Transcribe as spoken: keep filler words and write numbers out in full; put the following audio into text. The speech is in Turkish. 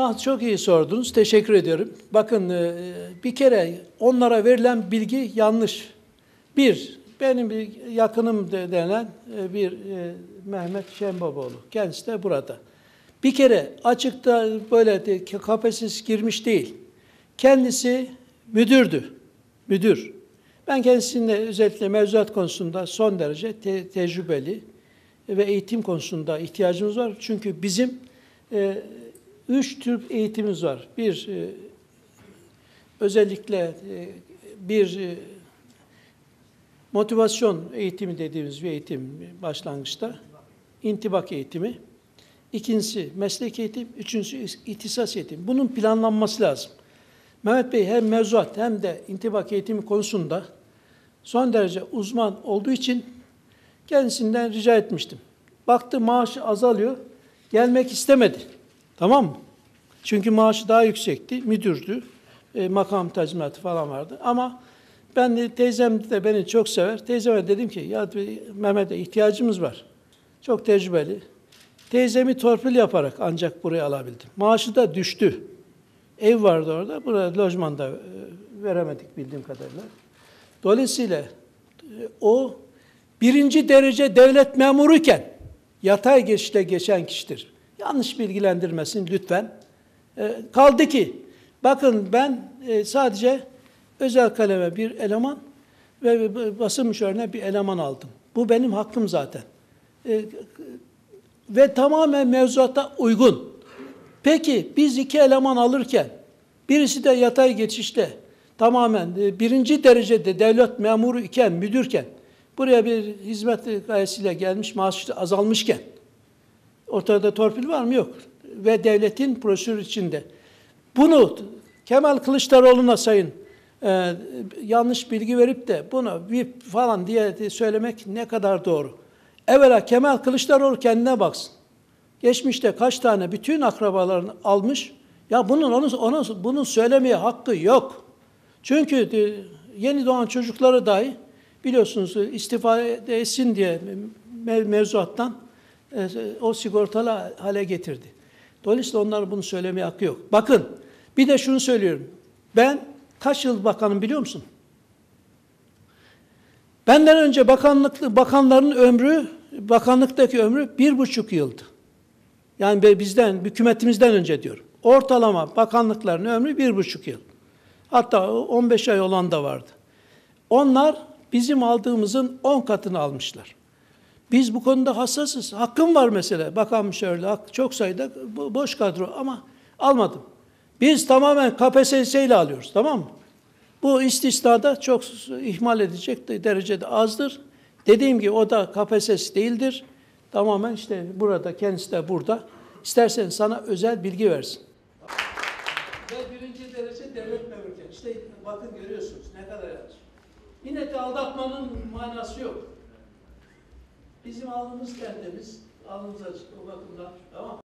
Ah, çok iyi sordunuz. Teşekkür ediyorum. Bakın bir kere onlara verilen bilgi yanlış. Bir, benim bir yakınım denen bir Mehmet Şenbabaoğlu. Kendisi de burada. Bir kere açıkta böyle kafesiz girmiş değil. Kendisi müdürdü. Müdür. Ben kendisinde özellikle mevzuat konusunda son derece te tecrübeli ve eğitim konusunda ihtiyacımız var. Çünkü bizim e, üç tür eğitimimiz var. Bir, e, özellikle e, bir e, motivasyon eğitimi dediğimiz bir eğitim başlangıçta. İntibak eğitimi. İkincisi meslek eğitim. Üçüncüsü ihtisas eğitim. Bunun planlanması lazım. Mehmet Bey hem mevzuat hem de intibak eğitimi konusunda son derece uzman olduğu için kendisinden rica etmiştim. Baktı maaşı azalıyor, gelmek istemedi. Tamam mı? Çünkü maaşı daha yüksekti, müdürdü, e, makam tazminatı falan vardı. Ama ben de, teyzem de beni çok sever. Teyzeme dedim ki, ya Mehmet'e ihtiyacımız var. Çok tecrübeli. Teyzemi torpil yaparak ancak buraya alabildim. Maaşı da düştü. Ev vardı orada, buraya lojmanda veremedik bildiğim kadarıyla. Dolayısıyla o birinci derece devlet memuruyken yatay geçişle geçen kişidir. Yanlış bilgilendirmesin lütfen. Kaldı ki, bakın ben sadece özel kaleme bir eleman ve basın müşavirine bir eleman aldım. Bu benim hakkım zaten. Ve tamamen mevzuata uygun. Peki biz iki eleman alırken, birisi de yatay geçişle tamamen birinci derecede devlet memuru iken, müdürken, buraya bir hizmet gayesiyle gelmiş, maaşı azalmışken, ortada torpil var mı? Yok. Ve devletin prosedürü içinde. Bunu Kemal Kılıçdaroğlu'na sayın e, yanlış bilgi verip de bunu V I P falan diye söylemek ne kadar doğru? Evvela Kemal Kılıçdaroğlu kendine baksın. Geçmişte kaç tane bütün akrabalarını almış. Ya bunun onu, onu bunun söylemeye hakkı yok. Çünkü yeni doğan çocukları dahi biliyorsunuz istifa etsin diye mev, mevzuattan e, o sigortalı hale getirdi. Dolayısıyla onlar bunu söylemeye hakkı yok. Bakın bir de şunu söylüyorum. Ben kaç yıl bakanım biliyor musun? Benden önce bakanlık bakanların ömrü, bakanlıktaki ömrü bir buçuk yıldı. Yani bizden, hükümetimizden önce diyorum. Ortalama bakanlıkların ömrü bir buçuk yıl. Hatta on beş ay olan da vardı. Onlar bizim aldığımızın on katını almışlar. Biz bu konuda hassasız. Hakkım var mesela. Bakan müşavirle çok sayıda boş kadro ama almadım. Biz tamamen K P S S ile alıyoruz. Tamam mı? Bu istisnada çok ihmal edecek derecede azdır. Dediğim gibi o da K P S S değildir. Tamamen işte burada, kendisi de burada. İstersen sana özel bilgi versin. Ve birinci derece devlet memurken. İşte bakın görüyorsunuz ne kadar yanlış. Yine de aldatmanın manası yok. Bizim alnımız tertemiz, alnımız açık o bakımdan. Tamam.